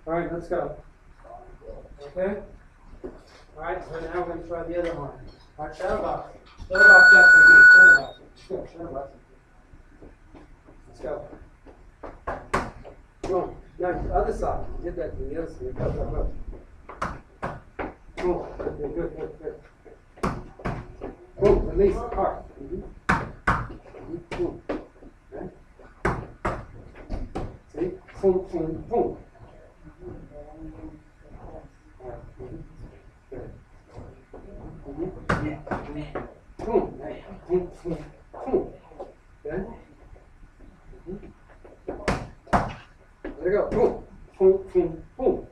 All right, let's go. Okay? All right, so now we're going to try the other arm. All right, shadow box. Shadow box after me. Shadow box. Good, shadow box. Let's go. Come on. Now, other side. You did that to the other side. Go, go, go. Boom. Good, good, good, good, good. Boom. Release. Hard. Boom. Okay. See? Boom, boom, boom. Good. Boom, boom, boom, boom. Good. There you go. Boom, boom, boom, boom.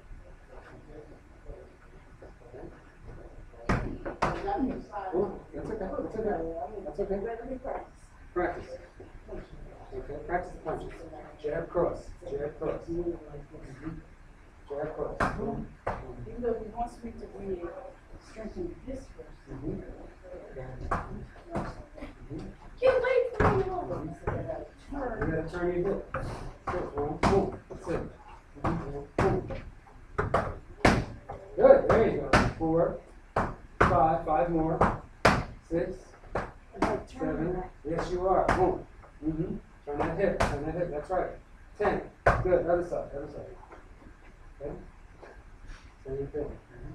That's okay. That's okay. That's okay. Practice. Okay. Practice the punches. Jab cross. Jab cross. Jab cross. Boom. Even though he wants me to really strengthen this first. Get away from me! You gotta turn your hip. Good. Boom, boom. That's it. Boom, boom. Good. There you go. 4, 5. 5 more. 6, 7. Yes, you are. Boom. Turn that hip. Turn that hip. That's right. 10. Good. Other side. Other side. Okay. Same thing.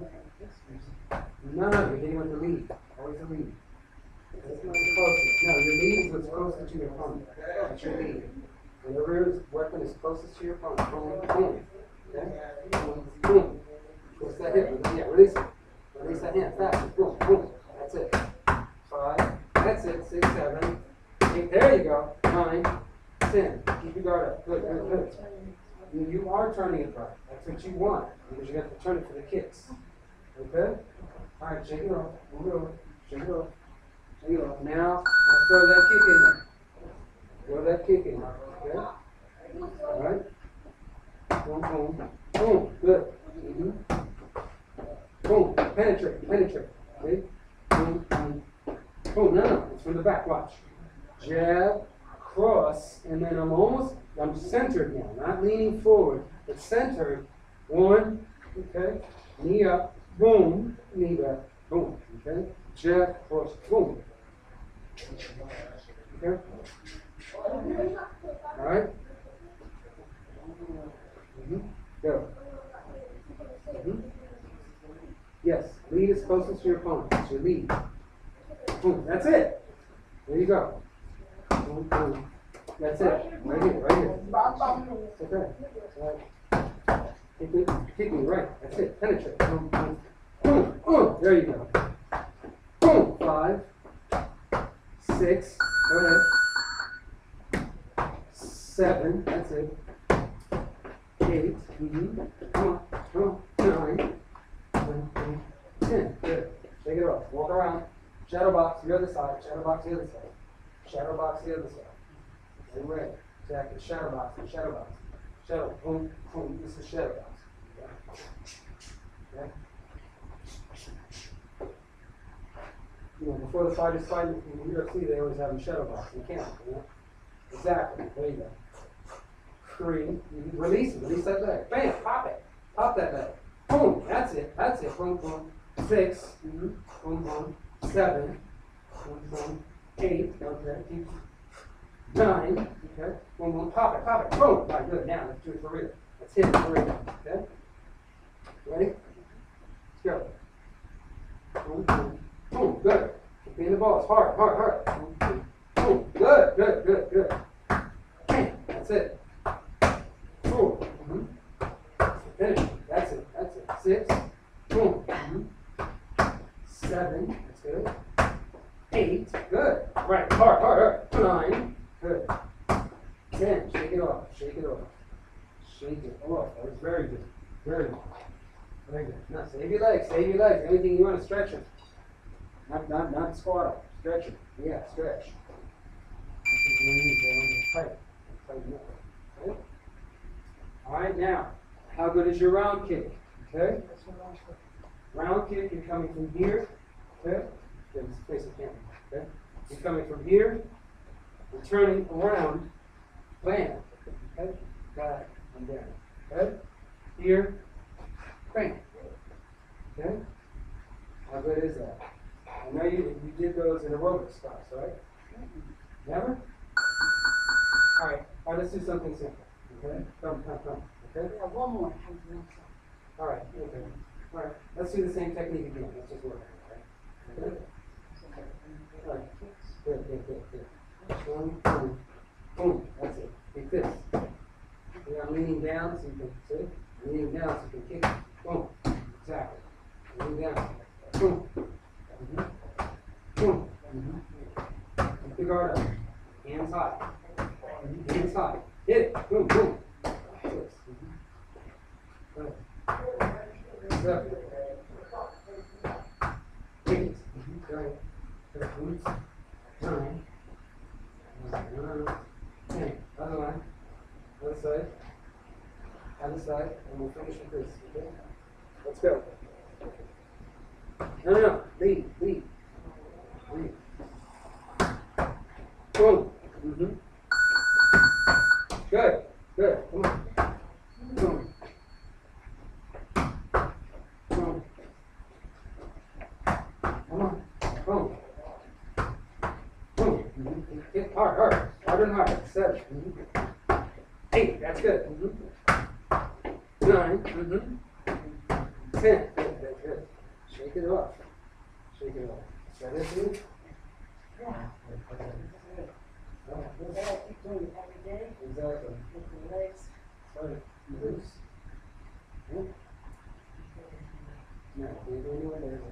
No, you're hitting with the lead. Always the lead. That's not the closest. No, your lead is what's closest to your opponent. That's your lead. And the rear weapon is closest to your opponent. Boom, boom. Okay? Boom, boom. Twist that hip. Yeah, release it. Release that hand. Fast. Boom, boom. That's it. 5. That's it. 6, 7, 8. There you go. 9, 10. Keep your guard up. Good, good, good. You are turning it right. That's what you want. Because you have to turn it for the kicks. Okay? Alright, shake it off. Move it over. Shake it off. Shake it off. Now, let's throw that kick in there. Throw that kick in there. Okay? Alright? Boom, boom. Boom. Good. Boom. Penetrate. Penetrate. Okay? Boom, boom. Boom. No. It's from the back. Watch. Jab. Cross. And then I'm centered now. Not leaning forward. But centered. 1. Okay? Knee up. Boom. Knee back. Boom. Okay? Jab. Cross. Boom. Okay? Alright? Go. Yes. Lead is closest to your opponent. It's your lead. Boom. That's it. There you go. Boom, boom. That's it. Right here. Right here. It's okay. Right. Kick me. Right. That's it. Penetrate. Boom, boom. Boom. Boom. There you go. Boom. 5. 6. Go ahead. 7. That's it. 8. Come on. Come on. 9. 10. Good. Shake it off. Walk around. Shadow box the other side. Shadow box the other side. Shadow box the other side. Same way. Exactly. Shadow box. Shadow box. Shadow. Boom. Boom. This is shadow box. Okay? You know, before the fighters fight in UFC, they always have a shadow box. You can't. You know? Exactly. There you go. 3. Release it. Release that leg. Bam. Pop it. Pop that leg. Boom. That's it. That's it. Boom. Boom. 6. Boom. Boom. 7. Boom. Boom. 8. Okay. Keep. 9. Okay. Boom. Boom. Pop it. Pop it. Boom. All right. Good. Now let's do it for real. Let's hit it for real. Okay. Ready? Let's go. Boom. Boom. Boom. Good. Keep hitting the balls. Hard. Hard. Hard. Boom. Boom. Boom. Good. Good. Good. Good. Bam. That's it. Boom. Finish. That's it. That's it. 6. Boom. 7. That's good. 8. Good. Right. Hard. Hard. Hard. 9. Good. 10. Shake it off. Shake it off. Shake it off. That was very good. Very good. Very good. Now save your legs. Save your legs. Anything you want to stretch them. Not squat them. Stretch them. Yeah. Stretch. Tight. Okay. All right. Now, how good is your round kick? Okay. Round kick. You're coming from here. Okay. Face the camera. Okay. You're coming from here. You're turning around. Bam. Okay. Got it. I'm down. Okay. here, crank. Okay? How good is that? I know you did those in aerobics class, right? Never? Alright, let's do something simple. Okay? Come. Okay? Yeah, one more. Alright, okay. Alright, let's do the same technique again. Let's just work on it, okay? Alright. Good. Boom. Boom. That's it. Like this. Yeah, I'm leaning down so you can see. Leaning down so you can kick it. Boom. Exactly. Leaning down. Boom. Boom. Keep the guard up. Hands high. Hands high. Hit it. Boom. Boom. Six. Good. 7. 8. Right. 9. 10. Other one. Other side. Other side. And we'll finish with this. Okay? Let's go. No. Lead. Boom. Good. Come on. Boom. Boom. Come on. Boom. Boom. Hit hard. Harder and harder. 7. 8. That's good. 9. 10. Good. Shake it off. Is that it, dude? Yeah. You gotta keep doing it every day. Exactly. With your legs. Sorry. Loose. Yeah. No, can you go anywhere there?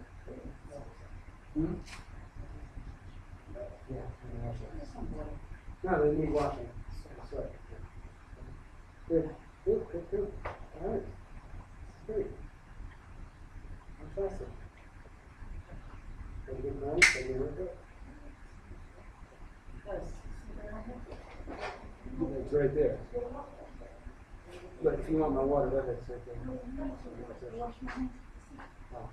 Yeah. No, they need washing. Sorry. Good. All right. Great. Fantastic. Have a good night. Have a good workout. It's right there. But if you want my water, that's right there. Oh.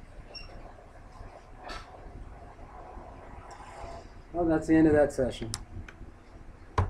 Well, that's the end of that session.